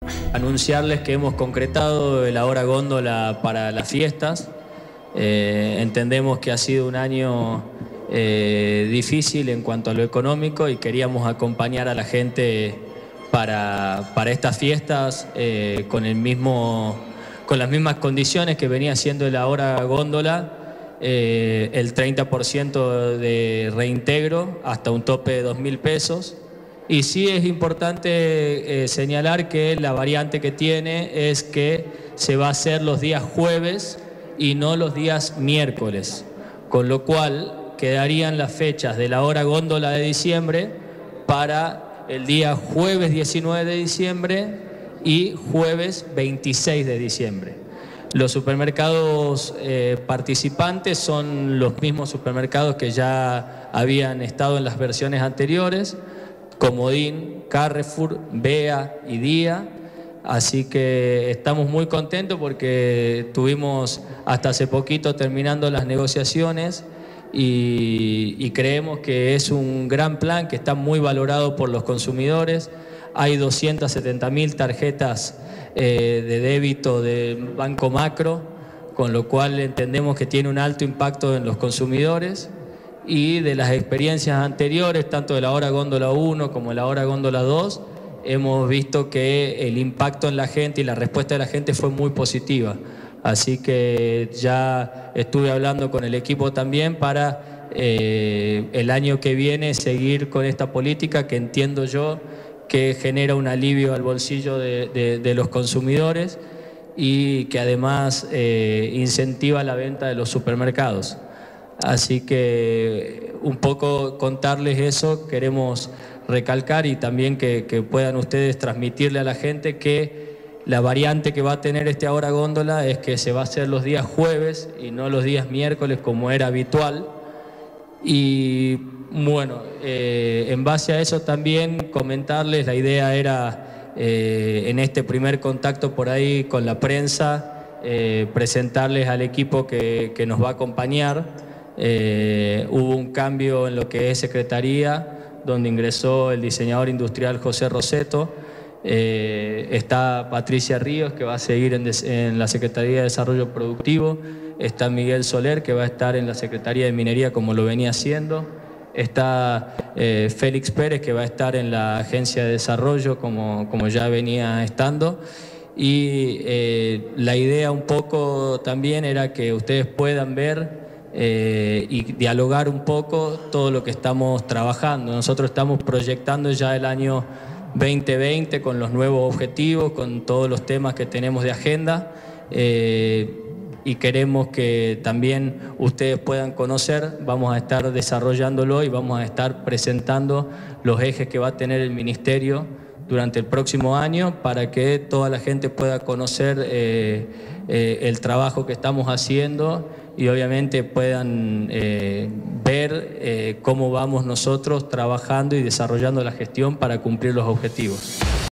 Anunciarles que hemos concretado el Ahora Góndola para las fiestas. Entendemos que ha sido un año difícil en cuanto a lo económico y queríamos acompañar a la gente para estas fiestas con las mismas condiciones que venía siendo el Ahora Góndola, el 30% de reintegro hasta un tope de 2.000 pesos. Y sí es importante señalar que la variante que tiene es que se va a hacer los días jueves y no los días miércoles, con lo cual quedarían las fechas de la Ahora Góndola de diciembre para el día jueves 19 de diciembre y jueves 26 de diciembre. Los supermercados participantes son los mismos supermercados que ya habían estado en las versiones anteriores: Comodín, Carrefour, Bea y Día. Así que estamos muy contentos porque tuvimos hasta hace poquito terminando las negociaciones y creemos que es un gran plan que está muy valorado por los consumidores. Hay 270.000 tarjetas de débito de Banco Macro, con lo cual entendemos que tiene un alto impacto en los consumidores. Y de las experiencias anteriores, tanto de la Ahora Góndola 1 como de la Ahora Góndola 2, hemos visto que el impacto en la gente y la respuesta de la gente fue muy positiva. Así que ya estuve hablando con el equipo también para el año que viene seguir con esta política que entiendo yo que genera un alivio al bolsillo de los consumidores y que además incentiva la venta de los supermercados. Así que un poco contarles eso, queremos recalcar y también que puedan ustedes transmitirle a la gente que la variante que va a tener este Ahora Góndola es que se va a hacer los días jueves y no los días miércoles como era habitual. Y bueno, en base a eso también comentarles, la idea era en este primer contacto por ahí con la prensa, presentarles al equipo que nos va a acompañar. Hubo un cambio en lo que es Secretaría, donde ingresó el diseñador industrial José Roseto. Está Patricia Ríos, que va a seguir en la Secretaría de Desarrollo Productivo. Está Miguel Soler, que va a estar en la Secretaría de Minería como lo venía haciendo. Está Félix Pérez, que va a estar en la Agencia de Desarrollo como ya venía estando. Y la idea un poco también era que ustedes puedan ver y dialogar un poco todo lo que estamos trabajando. Nosotros estamos proyectando ya el año 2020 con los nuevos objetivos, con todos los temas que tenemos de agenda, y queremos que también ustedes puedan conocer. Vamos a estar desarrollándolo y vamos a estar presentando los ejes que va a tener el Ministerio durante el próximo año para que toda la gente pueda conocer el trabajo que estamos haciendo y obviamente puedan ver cómo vamos nosotros trabajando y desarrollando la gestión para cumplir los objetivos.